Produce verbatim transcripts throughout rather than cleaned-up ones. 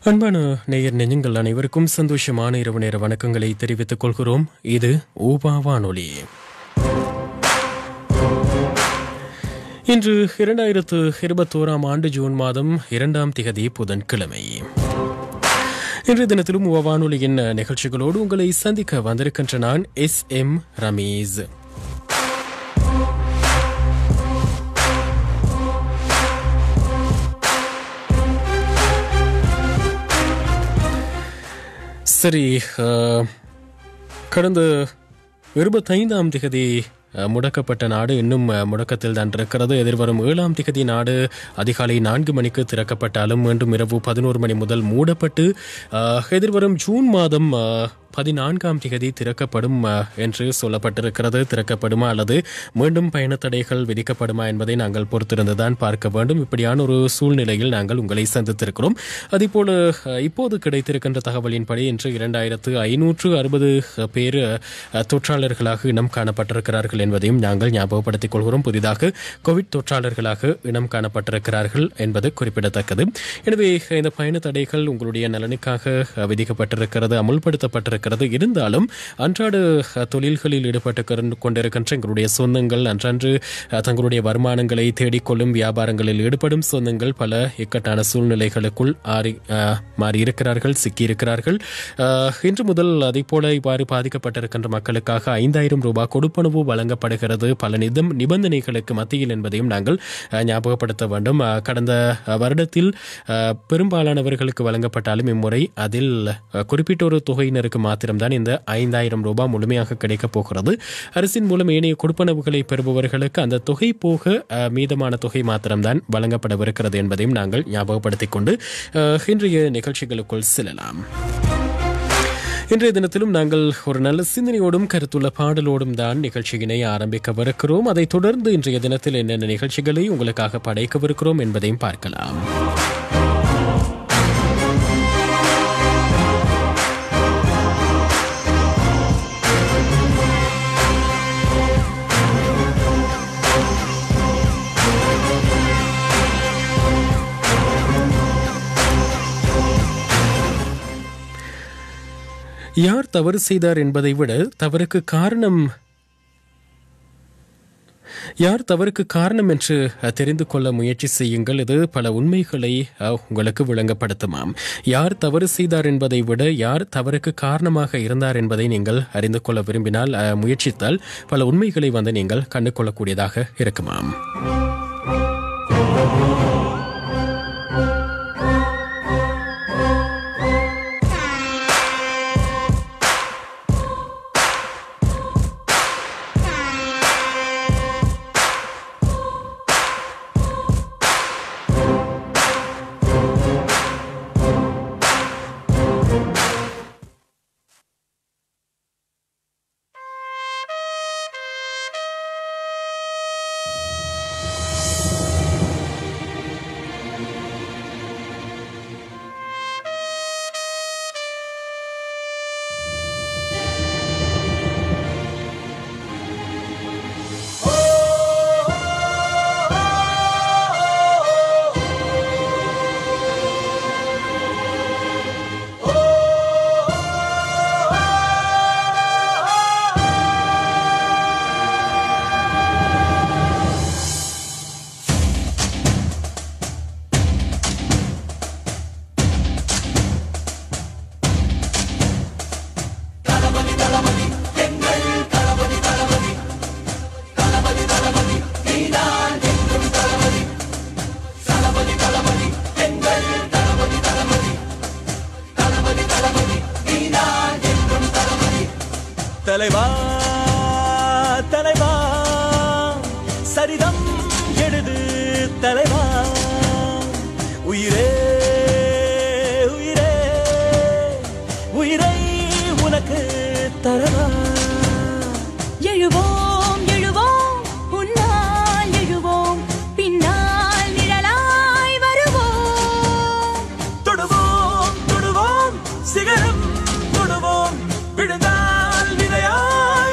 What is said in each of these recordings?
அன்பான நேயர் நெஞ்சங்கள் அனைவருக்கும் சந்தோஷமான இரவு நேர வணக்கங்களை தெரிவித்துக் கொள்கிறோம். இது ஊபா வானொலி. இன்று இரண்டாயிரத்து இருபத்தோராம் ஆண்டு ஜூன் மாதம் இரண்டாம் திகதி புதன்கிழமை. இன்றைய தினத்திலும் ஊபா வானொலியின் நிகழ்ச்சிகளோடு உங்களை சந்திக்க வந்திருக்கின்ற நான் எஸ் எம் ரமீஸ். சரி, கடந்த இருபத்தைந்தாம் திகதி முடக்கப்பட்ட நாடு இன்னும் முடக்கத்தில் தான் இருக்கிறது. எதிர்வரும் ஏழாம் திகதி நாடு அதிகாலை நான்கு மணிக்கு திறக்கப்பட்டாலும் மீண்டும் இரவு பதினோரு மணி முதல் மூடப்பட்டு எதிர்வரும் ஜூன் மாதம் பதினான்காம் திகதி திறக்கப்படும் என்று சொல்லப்பட்டிருக்கிறது. திறக்கப்படுமா அல்லது மீண்டும் பயண தடைகள் விதிக்கப்படுமா என்பதை நாங்கள் பொறுத்திருந்துதான் பார்க்க வேண்டும். இப்படியான ஒரு சூழ்நிலையில் நாங்கள் உங்களை சந்தித்திருக்கிறோம். அதேபோல இப்போது கிடைத்திருக்கின்ற தகவலின்படி இன்று இரண்டாயிரத்து ஐநூற்று அறுபது பேர் தொற்றாளர்களாக இனம் காணப்பட்டிருக்கிறார்கள் என்பதையும் நாங்கள் ஞாபகப்படுத்திக் கொள்கிறோம். புதிதாக கோவிட் தொற்றாளர்களாக இனம் காணப்பட்டிருக்கிறார்கள் என்பது குறிப்பிடத்தக்கது. எனவே இந்த பயண தடைகள் உங்களுடைய நலனுக்காக விதிக்கப்பட்டிருக்கிறது, அமுல்படுத்தப்பட்டிருக்கிறது. இருந்தாலும் அன்றாட தொழில்களில் ஈடுபட்டு கொண்டிருக்கின்ற எங்களுடைய சொந்தங்கள், அன்றன்று தங்களுடைய வருமானங்களை தேடிக்கொள்ளும் வியாபாரங்களில் ஈடுபடும் சொந்தங்கள் பல இக்கட்டான சூழ்நிலைகளுக்குள் மாறியிருக்கிறார்கள், சிக்கியிருக்கிறார்கள். இன்று முதல் அதை போல இவ்வாறு பாதிக்கப்பட்டிருக்கின்ற மக்களுக்காக ஐந்தாயிரம் ரூபாய் கொடுப்பனவு வழங்கப்படுகிறது பல நிபந்தனைகளுக்கு மத்தியில் என்பதையும் நாங்கள் ஞாபகப்படுத்த வேண்டும். கடந்த வருடத்தில் பெரும்பாலானவர்களுக்கு வழங்கப்பட்டாலும் இம்முறை அதில் குறிப்பிட்ட ஒரு தொகையினருக்கு மாத்திரம்தான் இந்த ஐந்தாயிரம் ரூபாய் முழுமையாக கிடைக்கப் போகிறது. அரசின் மூலம் ஏனைய கொடுப்பனவுகளை பெறுபவர்களுக்கு அந்த தொகை போக மீதமான தொகை மாத்திரம்தான் வழங்கப்படவிருக்கிறது என்பதையும் நாங்கள் ஞாபகப்படுத்திக் கொண்டு இன்றைய நிகழ்ச்சிகளுக்குள் செல்லலாம். இன்றைய தினத்திலும் நாங்கள் ஒரு நல்ல சிந்தனையோடும் கருத்துள்ள பாடலோடும் தான் நிகழ்ச்சியினை ஆரம்பிக்கவிருக்கிறோம். அதைத் தொடர்ந்து இன்றைய தினத்தில் என்னென்ன நிகழ்ச்சிகளை உங்களுக்காக படைக்கவிருக்கிறோம் என்பதையும் பார்க்கலாம். யார் தவறு செய்தார் என்பதை விட தவறுக்கு காரணம் யார் தவறுக்கு காரணம் என்று தெரிந்து கொள்ள முயற்சி செய்யுங்கள். இது பல உண்மைகளை உங்களுக்கு விளங்கப்படுத்துமாம். யார் தவறு செய்தார் என்பதை விட யார் தவறுக்கு காரணமாக இருந்தார் என்பதை நீங்கள் அறிந்து கொள்ள விரும்பினால் முயற்சித்தால் பல உண்மைகளை வந்து நீங்கள் கண்டு கொள்ளக்கூடியதாக இருக்குமாம். தலைவா தலைவா சரிதம் எழுது தலைவா, உயிரே உயிரே உயிரை உனக்கு தரவா. எழுவோம் எழுவோம் உன்னால் எழுவோம், பின்னால் நிழலாய் வருவோம். தொடுவோம் தொடுவோம் சிகரம் தொடுவோம், விழுந்தால் விதையாய்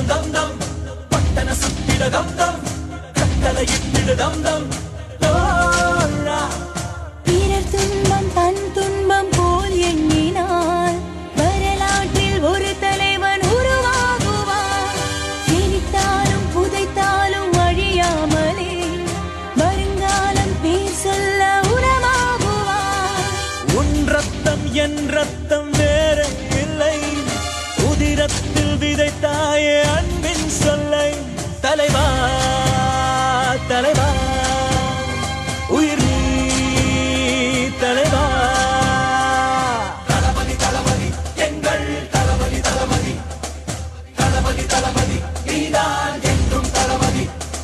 தம் தம் பட்டன சுத்திட தம் தம் கட்டளை இட்டிட தம் தம் பிறர் துன்பம் தன் துன்பம் போல் எண்ணினார் வரலாற்றில் ஒரு தலைவன் உருவாகுவார் சிரித்தாலும் புதைத்தாலும் அழியாமலே வருங்காலம் பேர் சொல்ல உரமாகுவார் உன் ரத்தம் என் ரத்தம் வேற இல்லை உதிரத்தில் விதைத்தாயே அன்பின் சொல்லை தலைவா தலைவா உயிர் நீ தலைவா தளபதி தளபதி எங்கள் தளபதி தளபதி தளபதி தளபதி நீதான் என்றும் தளபதி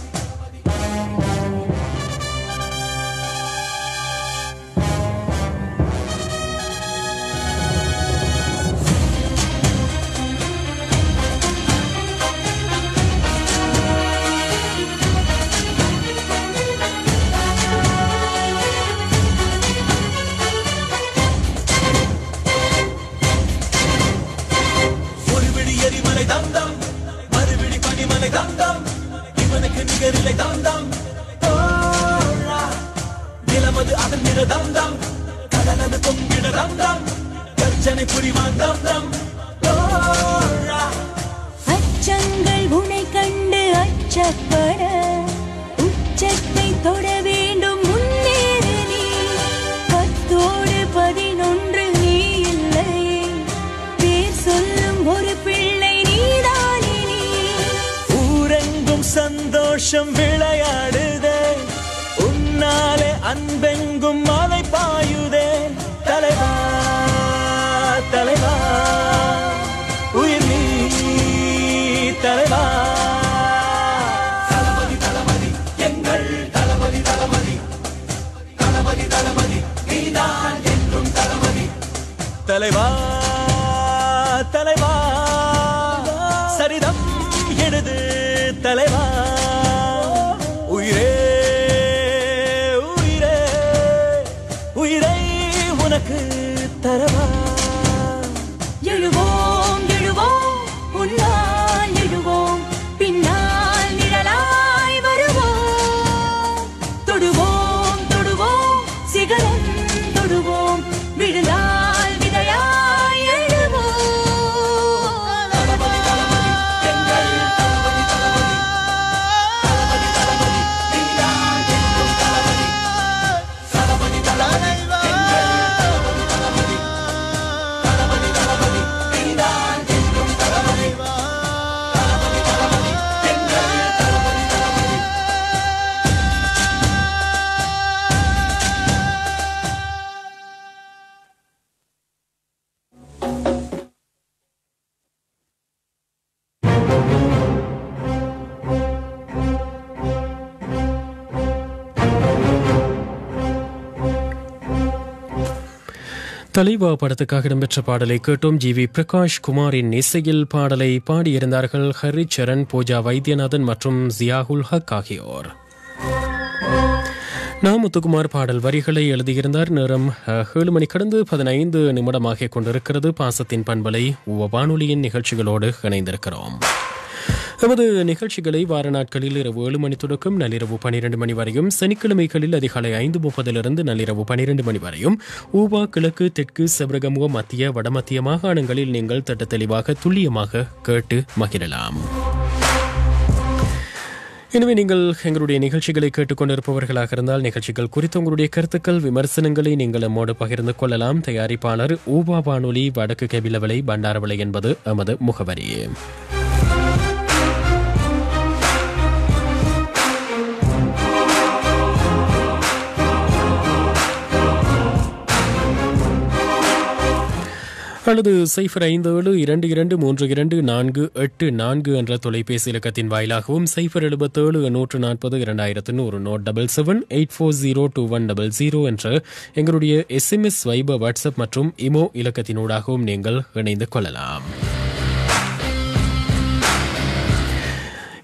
தம் தம் மறுபிடி பனிமலை தம் தம் இவனுக்கு நிகரில்லை தம் தம் நிலமது அதன் நிற தம் தம் கடலது பொங்கிட தம் தம் கர்ஜனை புரிவான் தம் தம் அச்சங்கள் உனை கண்டு அச்சப்பட உச்சத்தை தொட வேண்டும் முன்னேறு நீ பத்தோடு பதினொன்று நீ இல்லை பேர் சொல்லும் ஒரு பிள்ளை சந்தோஷம் விளையாடுதே உன்னாலே அன்பெங்கும் மலை பாயுதே தலைவா தலைவா உயிர் நீ தலைவா தளபதி தளபதி எங்கள் தளபதி தளபதி தளபதி தளபதி நீதான் என்றும் தளபதி தலைவா தலைவா சரிதம் எழுது தலைவா உயிரே உயிரே உயிரை உனக்கு தரவா எழுவோம் எழுவோம் உன்னால் எழுவோம் பின்னால் நிழலாய் வருவோம் தொடுவோம் தொடுவோம் சிகரம் தொடுவோம் விழுந்தால் விதையாய் எழுவோம் தலைவா படத்துக்காக இடம்பெற்ற பாடலை கேட்டோம். ஜி வி பிரகாஷ் குமாரின் இசையில் பாடலை பாடியிருந்தார்கள் ஹரிச்சரண், பூஜா வைத்தியநாதன் மற்றும் ஜியாகுல் ஹக் ஆகியோர். நாமுத்துக்குமார் பாடல் வரிகளை எழுதியிருந்தார். நேரம் ஏழு மணி கடந்து பதினைந்து நிமிடமாக கொண்டிருக்கிறது. பாசத்தின் பண்பலை வானொலியின் நிகழ்ச்சிகளோடு இணைந்திருக்கிறோம். எமது நிகழ்ச்சிகளை வார நாட்களில் இரவு ஏழு மணி தொடக்கம் நள்ளிரவு பனிரெண்டு மணி வரையும், சனிக்கிழமைகளில் அதிகாலை ஐந்து முப்பதிலிருந்து நள்ளிரவு பனிரெண்டு மணி வரையும் ஊவா, கிழக்கு, தெற்கு, செவரகமுக, மத்திய, வடமத்திய மாகாணங்களில் நீங்கள் திட்ட தெளிவாக துல்லியமாக கேட்டு மகிழலாம். எனவே நீங்கள் எங்களுடைய நிகழ்ச்சிகளை கேட்டுக்கொண்டிருப்பவர்களாக இருந்தால் நிகழ்ச்சிகள் குறித்து உங்களுடைய கருத்துக்கள், விமர்சனங்களை நீங்கள் நம்மோடு பகிர்ந்து கொள்ளலாம். தயாரிப்பாளர் ஊவா வானொலி, வடக்கு கெபிலவலை, பண்டாரவளை என்பது எமது முகவரி. அல்லது சைஃபர் ஐந்து ஏழு இரண்டு இரண்டு மூன்று இரண்டு நான்கு எட்டு நான்கு என்ற தொலைபேசி இலக்கத்தின் வாயிலாகவும், சைஃபர் எழுபத்தேழு நூற்று நாற்பது இரண்டாயிரத்து நூறு note double seven eight four zero two one double zero என்ற எங்களுடைய எஸ்எம்எஸ், வைபர், வாட்ஸ்அப் மற்றும் இமோ இலக்கத்தினூடாகவும் நீங்கள் இணைந்து கொள்ளலாம்.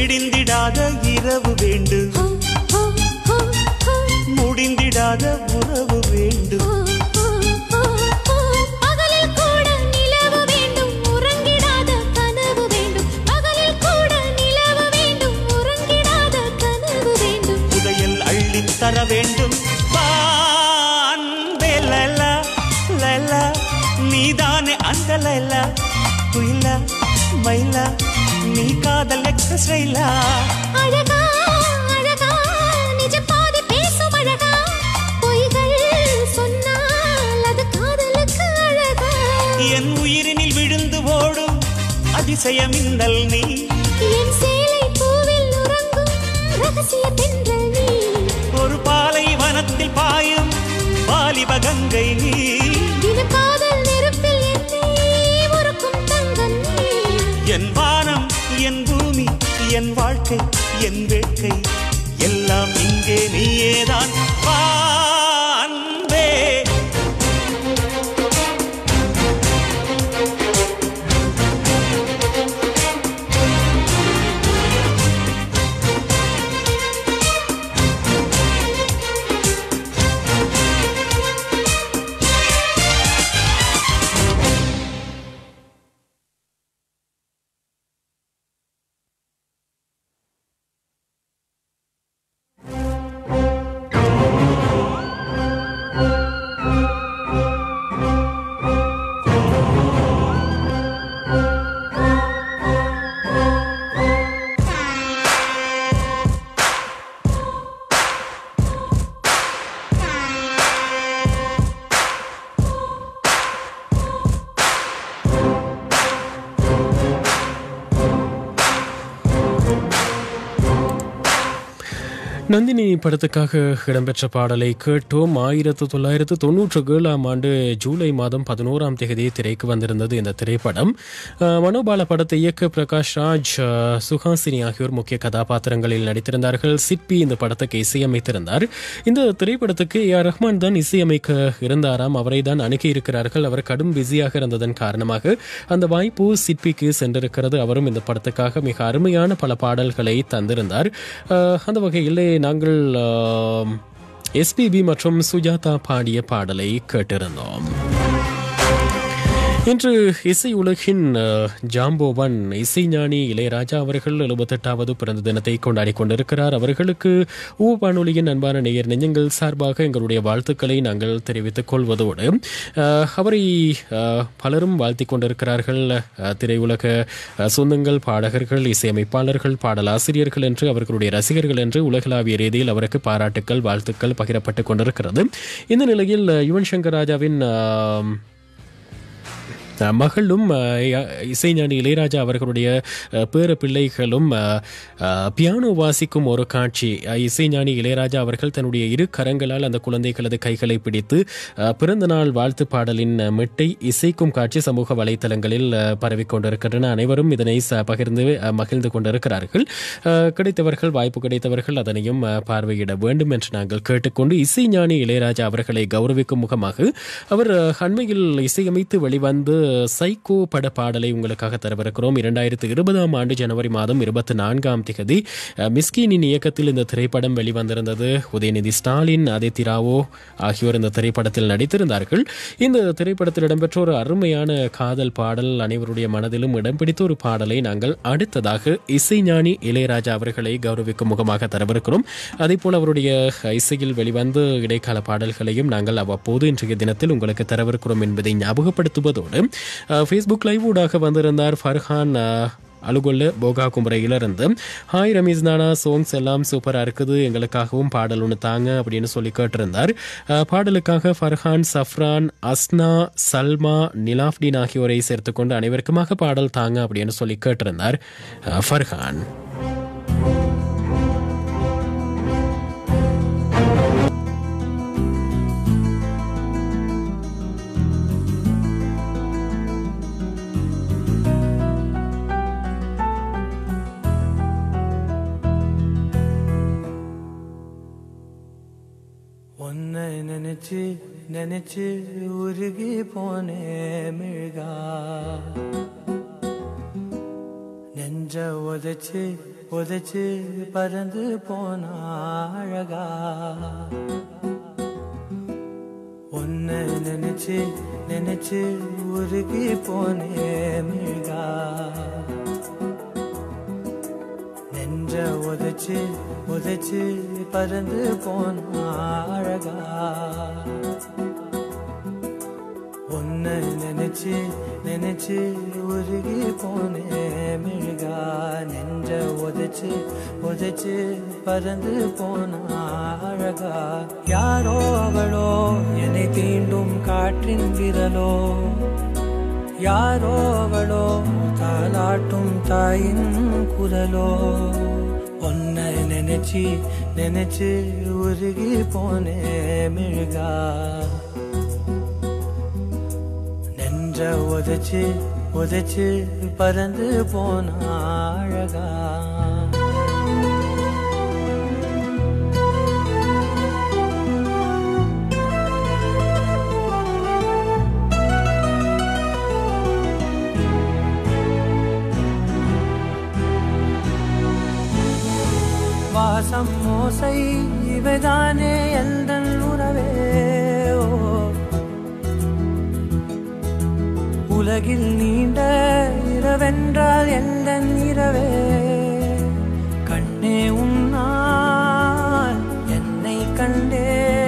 குயிலா மயிலா நீ காதல் எக்ஸ்பிரஸ் ரயிலா அழகா அழகா நிஜ பாதி பேசும் அழகா பொய்கள் சொன்னால் அது காதலுக்கு அழகா என் உயிரினில் விழுந்து ஓடும் அதிசய மின்னல் நீ என் சேலை பூவில் உறங்கும் ரகசிய தென்றல் நீ ஒரு பாலை வனத்தில் பாயும் வாலிப கங்கை நீ இது காதல் நெருப்பில் என்னை உருக்கும் தங்கம் நீ என் வானம் என் பூமி என் வாழ்க்கை என் வேட்கை எல்லாம் இங்கே நீயேதான் வா அன்பே நந்தினி படத்துக்காக இடம்பெற்ற பாடலை கேட்டோம். ஆயிரத்து தொள்ளாயிரத்து தொன்னூற்று ஏழாம் ஆண்டு ஜூலை மாதம் பதினோராம் தேதி திரைக்கு வந்திருந்தது இந்த திரைப்படம். மனோபால படத்தை இயக்க பிரகாஷ் ராஜ், சுஹாசினி ஆகியோர் முக்கிய கதாபாத்திரங்களில் நடித்திருந்தார்கள். சிற்பி இந்த படத்துக்கு இசையமைத்திருந்தார். இந்த திரைப்படத்துக்கு ஏ ஆர் ரஹ்மான் தான் இசையமைக்க இருந்தாராம். அவரை தான் அணுகியிருக்கிறார்கள். அவர் கடும் பிஸியாக இருந்ததன் காரணமாக அந்த வாய்ப்பு சிற்பிக்கு சென்றிருக்கிறது. அவரும் இந்த படத்துக்காக மிக அருமையான பல பாடல்களை தந்திருந்தார். அந்த வகையில் நாங்கள் எஸ்பிபி மற்றும் சுஜாதா பாடிய பாடலை கேட்டிருந்தோம். இன்று இசை உலகின் ஜாம்போவன் இசைஞானி இளையராஜா அவர்கள் எழுபத்தெட்டாவது பிறந்த தினத்தை கொண்டாடி கொண்டிருக்கிறார். அவர்களுக்கு ஊ வானொலியின் அன்பான நேயர் நெஞ்சங்கள் சார்பாக எங்களுடைய வாழ்த்துக்களை நாங்கள் தெரிவித்துக் கொள்வதோடு அவரை பலரும் வாழ்த்திக் கொண்டிருக்கிறார்கள். திரையுலக சொந்தங்கள், பாடகர்கள், இசையமைப்பாளர்கள், பாடலாசிரியர்கள் என்று அவர்களுடைய ரசிகர்கள் என்று உலகளாவிய ரீதியில் அவருக்கு பாராட்டுக்கள், வாழ்த்துக்கள் பகிரப்பட்டுக் கொண்டிருக்கிறது. இந்த நிலையில் யுவன் சங்கர் ராஜாவின் மகளும் இசைஞானி இளையராஜா அவர்களுடைய பேர பிள்ளைகளும் பியானோ வாசிக்கும் ஒரு காட்சி. இசைஞானி இளையராஜா அவர்கள் தன்னுடைய இரு கரங்களால் அந்த குழந்தைகளது கைகளை பிடித்து பிறந்த நாள் வாழ்த்து பாடலின் மெட்டை இசைக்கும் காட்சி சமூக வலைத்தளங்களில் பரவிக்கொண்டிருக்கின்றன. அனைவரும் இதனை பகிர்ந்து மகிழ்ந்து கொண்டிருக்கிறார்கள். கிடைத்தவர்கள், வாய்ப்பு கிடைத்தவர்கள் அதனையும் பார்வையிட வேண்டும் என்று நாங்கள் கேட்டுக்கொண்டு இசைஞானி இளையராஜா அவர்களை கௌரவிக்கும் முகமாக அவர் அண்மையில் இசையமைத்து வெளிவந்து சைக்கோ பட பாடலை உங்களுக்காக தரவிருக்கிறோம். இரண்டாயிரத்தி இருபதாம் ஆண்டு ஜனவரி மாதம் இருபத்தி நான்காம் தேதி மிஸ்கினின் இயக்கத்தில் இந்த திரைப்படம் வெளிவந்திருந்தது. உதயநிதி ஸ்டாலின், ஆதித்ய ராவோ ஆகியோர் இந்த திரைப்படத்தில் நடித்திருந்தார்கள். இந்த திரைப்படத்தில் இடம்பெற்ற ஒரு அருமையான காதல் பாடல் அனைவருடைய மனதிலும் இடம் பிடித்த ஒரு பாடலை நாங்கள் அடுத்ததாக இசைஞானி இளையராஜா அவர்களை கௌரவிக்கும் முகமாக தரவிருக்கிறோம். அதே போல் அவருடைய இசையில் வெளிவந்து இடைக்கால பாடல்களையும் நாங்கள் அவ்வப்போது இன்றைய தினத்தில் உங்களுக்கு தரவிருக்கிறோம் என்பதை ஞாபகப்படுத்துவதோடு ஃபேஸ்புக் லைவ் ஊடாக வந்திருந்தார் ஃபர்ஹான் அலுகொல்ல போகா கும்பரையிலிருந்து. ஹாய் ரமீஸ் நானா, சாங்ஸ் எல்லாம் சூப்பராக இருக்குது, எங்களுக்காகவும் பாடல் ஒன்று தாங்க அப்படின்னு சொல்லி கேட்டிருந்தார். பாடலுக்காக ஃபர்ஹான், சஃப்ரான், அஸ்னா, சல்மா, நிலாஃப்டின் ஆகியோரை சேர்த்துக்கொண்டு அனைவருக்குமாக பாடல் தாங்க அப்படின்னு சொல்லி கேட்டிருந்தார் ஃபர்ஹான். நினைச்சு நினைச்சு உருகி போனே மிழ்கா, நெஞ்ச உதைச்சு உதைச்சு பறந்து போனா அழகா. உன்னை நினைச்சு நினைச்சு உருகி போனே மிழ்கா, நெஞ்ச உதைச்சு உதைச்சு பறந்து போன அழகா. உன்னை நினைச்சு நினைச்சு உருகி போனே மிழ்கா நெஞ்ச உதைச்சு உதைச்சு பறந்து போனா அழகா யாரோ அவளோ என்னை தீண்டும் காற்றின் விரலோ யாரோ அவளோ தாலாட்டும் தாயின் குரலோ உன்னை நினைச்சு நினைச்சு உருகி போனே மிழ்கா நெஞ்ச உதைச்சு உதைச்சு பறந்து போனா அழகா வாசம் மோசை இவைதானே எந்தன் உறவே உலகில் நீண்ட இரவென்றால் எந்தன் இரவே கண்ணே உன்னால் என்னை கண்டே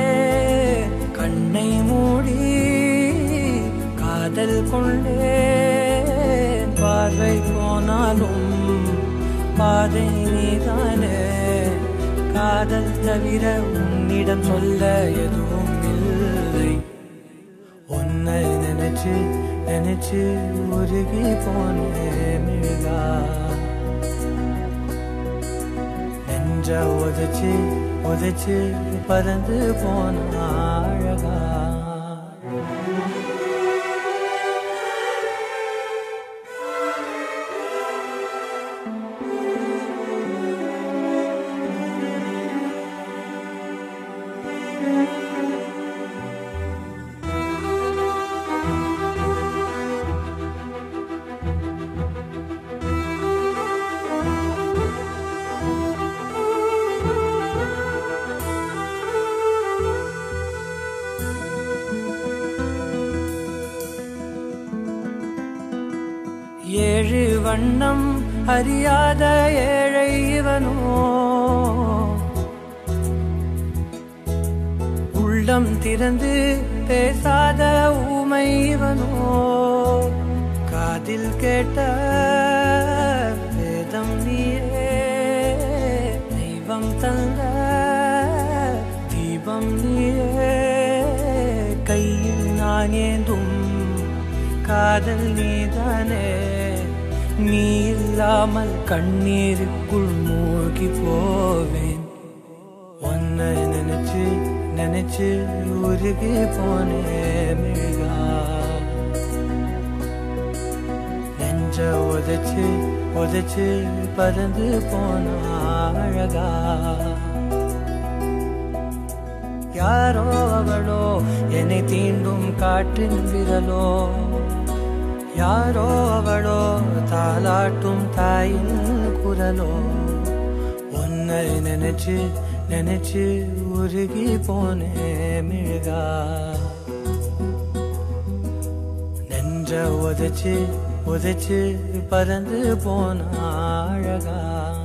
கண்ணை மூடி காதல் கொண்டே பார்வை போனாலும் பாதை நீதானே காதல் தவிர உன்னிடம் சொல்ல எதுவும் இல்லை உன்னை நினைச்சு நினைச்சு உருகி போனே மிழ்கா நெஞ்ச உதைச்சு உதைச்சு பறந்து போன அழகா ஏழு வண்ணம் அறியாத ஏழை இவனோ உள்ளம் திறந்து பேசாத ஊமை இவனோ காதில் கேட்ட வேதம் நீயே தெய்வம் தந்த தீபம் நீயே கையில் நான் ஏந்தும் காதல் நீதானே நீ இல்லாமல் கண்ணீருக்குள் மூழ்கி போவேன் உன்னை நினைச்சு நினைச்சு உருகி போனே மிழ்கா நெஞ்ச உதைச்சு உதைச்சு பறந்து போன அழகா யாரோ அவளோ என்னை தீண்டும் காற்றின் விரலோ யாரோ அவளோ தாலாட்டும் தாயின் குரலோ உன்னை நினைச்சு நினைச்சு உருகி போனே மிழ்கா நெஞ்ச உதைச்சு உதைச்சு பறந்து போன அழகா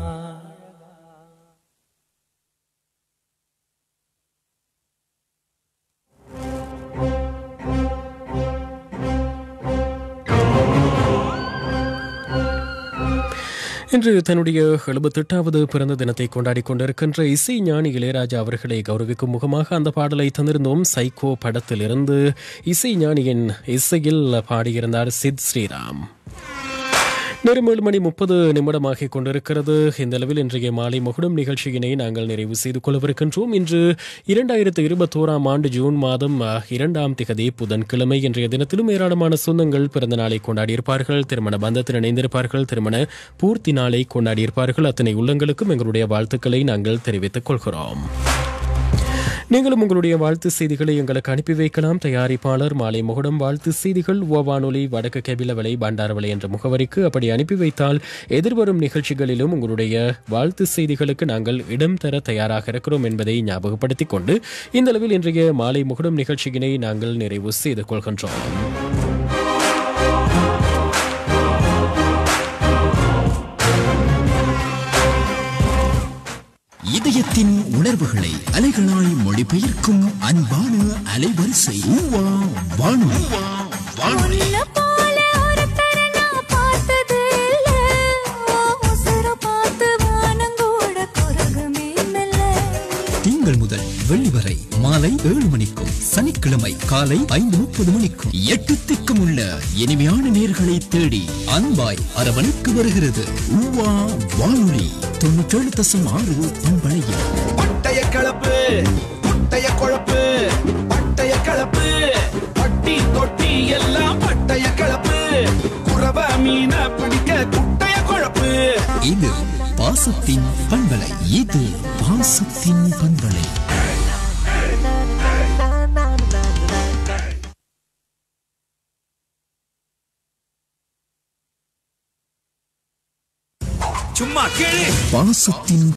இன்று தன்னுடைய எழுபத்தெட்டாவது பிறந்த தினத்தை கொண்டாடி கொண்டிருக்கின்ற இசை ஞானி இளையராஜா அவர்களை கௌரவிக்கும் முகமாக அந்த பாடலை தந்திருந்தோம். சைக்கோ படத்திலிருந்து இசை ஞானியின் இசையில் பாடியிருந்தார் சித் ஸ்ரீராம். நேரம் ஏழு மணி முப்பது நிமிடமாகிக் கொண்டிருக்கிறது. இந்த அளவில் இன்றைய மாலை மகுடம் நிகழ்ச்சியினை நாங்கள் நிறைவு செய்து கொள்ளவிருக்கின்றோம். இன்று இரண்டாயிரத்து இருபத்தோராம் ஆண்டு ஜூன் மாதம் இரண்டாம் திகதி புதன்கிழமை. இன்றைய தினத்திலும் ஏராளமான சொந்தங்கள் பிறந்த நாளை கொண்டாடியிருப்பார்கள், திருமண பந்தத்தில் இணைந்திருப்பார்கள், திருமண பூர்த்தி நாளை கொண்டாடியிருப்பார்கள். அத்தனை உள்ளங்களுக்கும் எங்களுடைய வாழ்த்துக்களை நாங்கள் தெரிவித்துக் கொள்கிறோம். நீங்களும் உங்களுடைய வாழ்த்து செய்திகளை எங்களுக்கு அனுப்பி வைக்கலாம். தயாரிப்பாளர் மாலை முகுடம் வாழ்த்து செய்திகள் வானொலி வடக்கு கெபிலவலை பண்டாரவலை என்ற முகவரிக்கு அப்படி அனுப்பி வைத்தால் எதிர்வரும் நிகழ்ச்சிகளிலும் உங்களுடைய வாழ்த்து செய்திகளுக்கு நாங்கள் இடம் தர தயாராக இருக்கிறோம் என்பதை ஞாபகப்படுத்திக் கொண்டு இந்த அளவில் இன்றைய மாலை முகுடம் நிகழ்ச்சியினை நாங்கள் நிறைவு செய்து கொள்கின்றோம். இதயத்தின் உணர்வுகளை அலைகளாய் மொழிபெயர்க்கும் அன்பான அலைவரிசை வானொலி. வானொலி. உன்னை போல ஒருத்தரை நான் பார்த்தது இல்ல. உசுரை பார்த்து வானங்கூட குரங்குமே மெல்ல. திங்கள் முதல் வெள்ளி வரை மாலை ஏழு மணிக்கும் சனிக்கிழமை காலை ஐந்து முப்பது மணிக்கும் எட்டு திக்கும் உள்ள இனிமையான நேர்களை தேடி அன்பாய் அரவணைக்கு வருகிறது ஊவா வானொலி தொண்ணூற்றேழு தசம் ஆறு பண்பலையில். பட்டய கலப்பு முட்டைய குழப்பு பட்டய கலப்பு பட்டி தொட்டி எல்லாம் பட்டய கலப்பு குறவ மீன பிடிக்க குட்டைய குழப்பு. இது பாசத்தின் பண்பலை. இது பாசத்தின் பண்பலை. சும்மா கேளு. பாசத்தின்